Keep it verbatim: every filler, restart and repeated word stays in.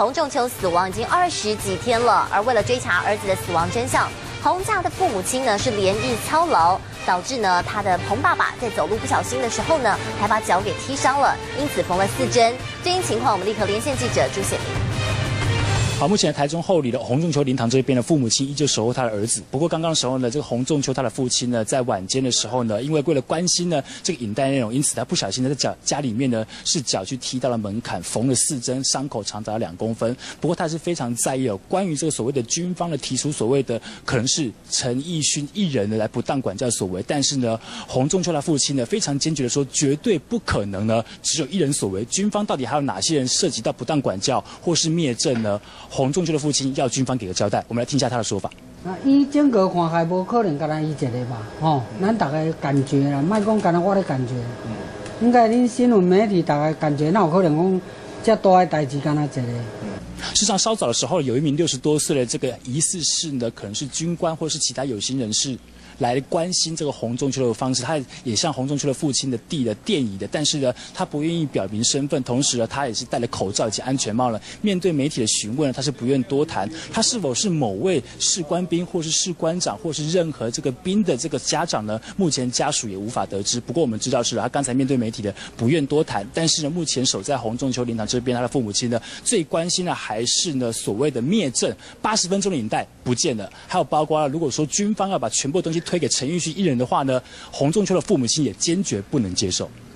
洪仲丘死亡已经二十几天了，而为了追查儿子的死亡真相，洪家的父母亲呢是连日操劳，导致呢他的洪爸爸在走路不小心的时候呢，还把脚给踢伤了，因此缝了四针。最新情况，我们立刻连线记者朱显明。 好，目前台中后里的洪仲丘灵堂这边的父母亲依旧守候他的儿子。不过刚刚的时候呢，这个洪仲丘他的父亲呢，在晚间的时候呢，因为为了关心呢这个影带内容，因此他不小心呢在脚家里面呢是脚去踢到了门槛，缝了四针，伤口长达两公分。不过他是非常在意哦，关于这个所谓的军方的提出所谓的可能是陈奕迅一人的来不当管教所为，但是呢，洪仲丘的父亲呢非常坚决的说，绝对不可能呢只有一人所为，军方到底还有哪些人涉及到不当管教或是灭证呢？ 洪仲丘的父亲要军方给个交代，我们来听一下他的说法。 啊，伊整个看还无可能干咱伊一个吧，吼，咱大家感觉啦，莫讲干咱我的感觉，嗯，应该恁新闻媒体大家感觉，哪有可能讲这大的代志干咱一个？嗯。 事实上，稍早的时候，有一名六十多岁的这个疑似是呢，可能是军官或是其他有心人士。 来关心这个洪仲丘的方式，他也向洪仲丘的父亲的弟的电椅的，但是呢，他不愿意表明身份，同时呢，他也是戴了口罩以及安全帽了。面对媒体的询问，他是不愿多谈，他是否是某位士官兵，或是士官长，或是任何这个兵的这个家长呢？目前家属也无法得知。不过我们知道是他刚才面对媒体的不愿多谈，但是呢，目前守在洪仲丘灵堂这边，他的父母亲呢，最关心的还是呢所谓的灭证，八十分钟的影带不见了，还有包括如果说军方要把全部东西推给陈奕迅一人的话呢，洪仲丘的父母亲也坚决不能接受。